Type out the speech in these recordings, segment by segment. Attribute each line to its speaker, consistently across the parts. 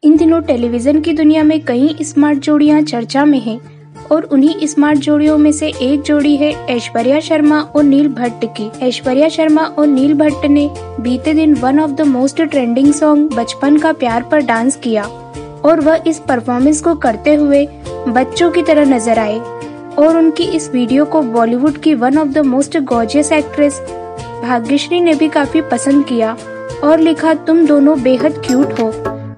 Speaker 1: इन दिनों टेलीविजन की दुनिया में कई स्मार्ट जोड़ियां चर्चा में हैं और उन्हीं स्मार्ट जोड़ियों में से एक जोड़ी है ऐश्वर्या शर्मा और नील भट्ट की। ऐश्वर्या शर्मा और नील भट्ट ने बीते दिन one of the most trending song बचपन का प्यार पर डांस किया और वह इस परफॉर्मेंस को करते हुए बच्चों की तरह नजर आए और उनकी इस वीडियो को बॉलीवुड की one of the most gorgeous actress Bhagyashree ने भी काफी पसंद किया और लिखा, तुम दोनों बेहद क्यूट हो।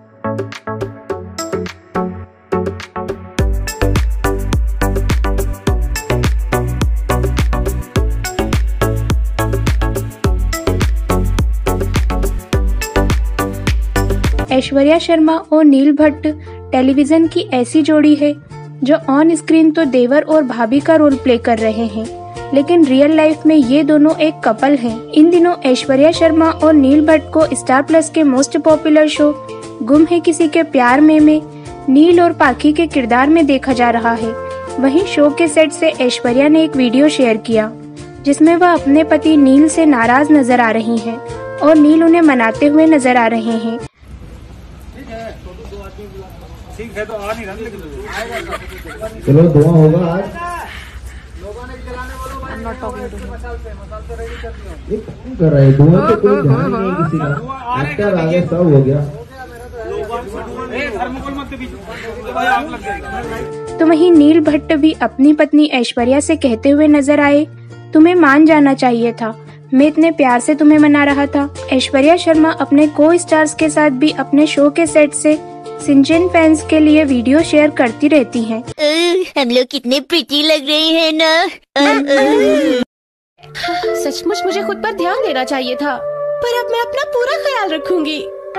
Speaker 1: ऐश्वर्या शर्मा और नील भट्ट टेलीविजन की ऐसी जोड़ी है जो ऑन स्क्रीन तो देवर और भाभी का रोल प्ले कर रहे हैं, लेकिन रियल लाइफ में ये दोनों एक कपल हैं। इन दिनों ऐश्वर्या शर्मा और नील भट्ट को स्टार प्लस के most popular show Ghum Hai किसी के प्यार में नील और पाखी के किरदार में देखा जा रहा है। वहीं शो के सेट से ऐश्वर्या ने एक वीडियो शेयर किया जिसमें वह अपने पति नील से नाराज नजर आ रही हैं और नील उन्हें मनाते हुए नजर आ रहे हैं।
Speaker 2: ठीक है तो आ नहीं रहा,
Speaker 3: चलो दुआ होगा आज। ये कर रहा है दुआ तो कोई ध्यान नहीं है किसी का। एक्टर आगे सब हो गया।
Speaker 1: तो वहीं नील भट्ट भी अपनी पत्नी ऐश्वर्या से कहते हुए नजर आए, तुम्हें मान जाना चाहिए था, मैं इतने प्यार से तुम्हें मना रहा था। ऐश्वर्या शर्मा अपने को स्टार्स के साथ भी अपने शो के सेट से सिंचन फैंस के लिए वीडियो शेयर करती रहती हैं।
Speaker 4: हम लोग कितने प्रीटी लग रहे हैं ना।
Speaker 5: सचमुच मुझे खुद पर ध्यान देना चाहिए था, पर अब मैं अपना पूरा ख्याल रखूंगी।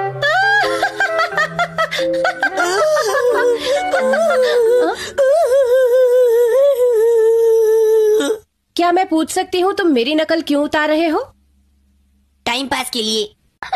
Speaker 5: क्या मैं पूछ सकती हूँ तुम मेरी नकल क्यों उतार रहे हो?
Speaker 4: टाइम पास के लिए।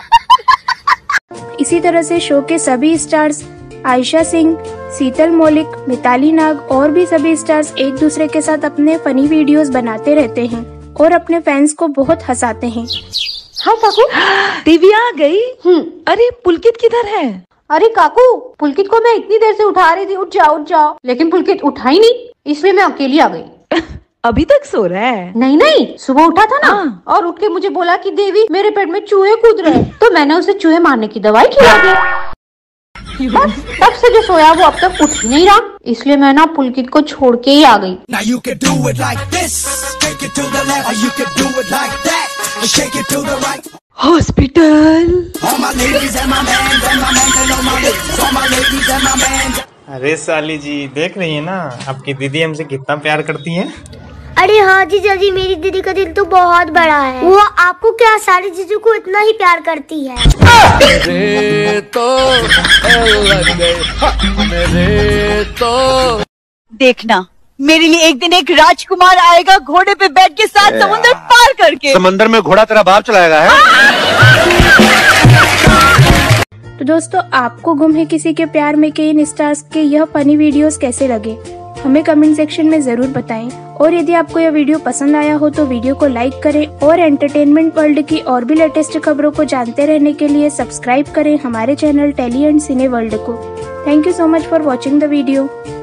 Speaker 1: इसी तरह से शो के सभी स्टार्स आयशा सिंह, शीतल मौलिक, मिताली नाग और भी सभी स्टार्स एक दूसरे के साथ अपने फनी वीडियोस बनाते रहते हैं और अपने फैंस को बहुत हंसाते हैं।
Speaker 6: हाँ काकू,
Speaker 7: दिव्या आ गई। अरे पुलकित किधर है?
Speaker 6: अरे काकू, पुलकित को मैं इतनी देर से उठा रही थी, उठ जाओ, लेकिन पुलकित उठा ही नहीं, इसलिए मैं अकेली आ गई।
Speaker 7: अभी तक सो रहा है?
Speaker 6: नहीं, सुबह उठा था ना और उठ के मुझे बोला कि देवी मेरे पेट में चूहे कूद रहे हैं, तो मैंने उसे चूहे मारने की दवाई खिला दी। बस तब से जो सोया वो अब तक उठ ही नहीं रहा, इसलिए मैं ना पुलकित को छोड़ के ही आ गई।
Speaker 7: हॉस्पिटल।
Speaker 2: अरे साली जी, देख रही है ना आपकी दीदी हमसे कितना प्यार करती है।
Speaker 4: अरे हाँ जीजा जी, मेरी दीदी का दिल तो बहुत बड़ा है। वो आपको क्या सारी चीजों को इतना ही प्यार करती है।
Speaker 8: मेरे तो देखना, मेरे लिए एक दिन एक राजकुमार आएगा घोड़े पे बैठ के साथ समुद्र पार करके।
Speaker 9: समंदर में घोड़ा तेरा बाप चलाएगा है।
Speaker 1: तो दोस्तों, आपको गुम है किसी के प्यार में के इन स्टार्स के यह फनी वीडियोस कैसे लगे, हमें कमेंट सेक्शन में जरूर बताएं। और यदि आपको यह वीडियो पसंद आया हो तो वीडियो को लाइक करें और एंटरटेनमेंट वर्ल्ड की और भी लेटेस्ट खबरों को जानते रहने के लिए सब्सक्राइब करें हमारे channel Tele and Cine World को। Thank you so much for watching the video.